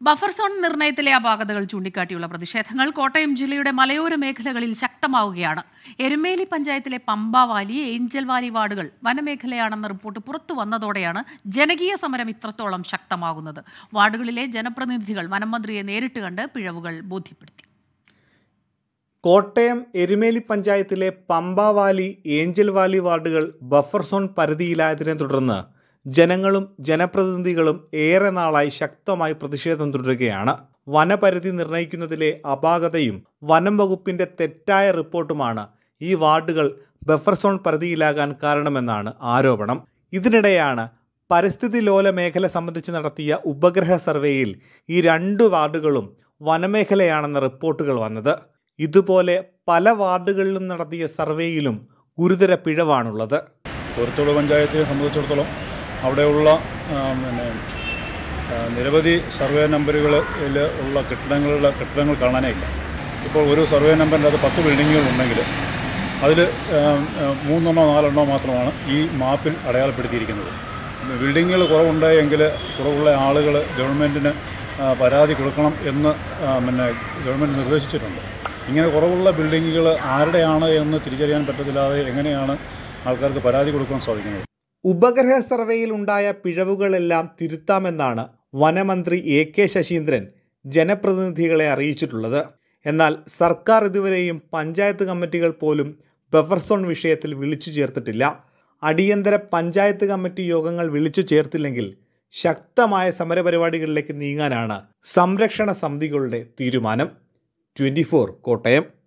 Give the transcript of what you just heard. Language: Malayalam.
ബഫർസോൺ നിർണയത്തിലെ അപാകതകൾ ചൂണ്ടിക്കാട്ടിയുള്ള പ്രതിഷേധങ്ങൾ കോട്ടയം ജില്ലയുടെ മലയോര മേഖലകളിൽ ശക്തമാവുകയാണ്. എരുമേലി പഞ്ചായത്തിലെ പമ്പാവാലി, ഏഞ്ചൽ വാലി വാർഡുകൾ വനമേഖലയാണെന്ന റിപ്പോർട്ട് പുറത്തു വന്നതോടെയാണ് ജനകീയ സമരം ഇത്രത്തോളം ശക്തമാകുന്നത്. വാർഡുകളിലെ ജനപ്രതിനിധികൾ വനമന്ത്രിയെ നേരിട്ട് കണ്ട് പിഴവുകൾ ബോധ്യപ്പെടുത്തി. കോട്ടയം എരുമേലി പഞ്ചായത്തിലെ പമ്പാവാലി, ഏഞ്ചൽ വാലി വാർഡുകൾ ബഫർ സോൺ പരിധിയിലായതിനെ തുടർന്ന് ജനങ്ങളും ജനപ്രതിനിധികളും ഏറെ നാളായി ശക്തമായി പ്രതിഷേധം തുടരുകയാണ്. വനപരിധി നിർണ്ണയിക്കുന്നതിലെ അപാകതയും വനം വകുപ്പിന്റെ തെറ്റായ റിപ്പോർട്ടുമാണ് ഈ വാർഡുകൾ ബഫർ സോൺ പരിധിയിലാകാൻ കാരണമെന്നാണ് ആരോപണം. ഇതിനിടെയാണ് പരിസ്ഥിതി ലോല മേഖല സംബന്ധിച്ച് നടത്തിയ ഉപഗ്രഹ സർവേയിൽ ഈ 2 വാർഡുകളും വനമേഖലയാണെന്ന റിപ്പോർട്ടുകൾ വന്നത്. ഇതുപോലെ പല വാർഡുകളിലും നടത്തിയ സർവേയിലും ഗുരുതര പിഴവാണുള്ളത്. കോരത്തോട് പഞ്ചായത്തിനെ സംബന്ധിച്ചിടത്തോളം അവിടെയുള്ള നിരവധി സർവേ നമ്പറുകളിൽ ഉള്ള കെട്ടിടങ്ങൾ കാണാനേയില്ല. ഇപ്പോൾ ഒരു സർവേ നമ്പറിൻ്റെ അത് 10 ബിൽഡിങ്ങുകളുണ്ടെങ്കിൽ അതിൽ 3 4 മാത്രമാണ് ഈ മാപ്പിൽ അടയാളപ്പെടുത്തിയിരിക്കുന്നത്. ബിൽഡിങ്ങുകൾ കുറവുണ്ടായെങ്കിൽ കുറവുള്ള ആളുകൾ ഗവൺമെൻറ്റിന് പരാതി കൊടുക്കണം എന്ന് ഗവൺമെൻറ് നിർദ്ദേശിച്ചിട്ടുണ്ട്. ഇങ്ങനെ കുറവുള്ള ബിൽഡിങ്ങുകൾ ആരുടെയാണ് എന്ന് തിരിച്ചറിയാൻ പറ്റത്തില്ലാതെ എങ്ങനെയാണ് ആൾക്കാർക്ക് പരാതി കൊടുക്കാൻ സാധിക്കുന്നത്? ഉപഗ്രഹ സർവേയിൽ ഉണ്ടായ പിഴവുകളെല്ലാം തിരുത്താമെന്നാണ് വനമന്ത്രി AK ശശീന്ദ്രൻ ജനപ്രതിനിധികളെ അറിയിച്ചിട്ടുള്ളത്. എന്നാൽ സർക്കാർ ഇതുവരെയും പഞ്ചായത്ത് കമ്മിറ്റികൾ പോലും ബഫർ സോൺ വിഷയത്തിൽ വിളിച്ചു ചേർത്തിട്ടില്ല. അടിയന്തര പഞ്ചായത്ത് കമ്മിറ്റി യോഗങ്ങൾ വിളിച്ചു ചേർത്തില്ലെങ്കിൽ ശക്തമായ സമരപരിപാടികളിലേക്ക് നീങ്ങാനാണ് സംരക്ഷണ സമിതികളുടെ തീരുമാനം. 24 കോട്ടയം.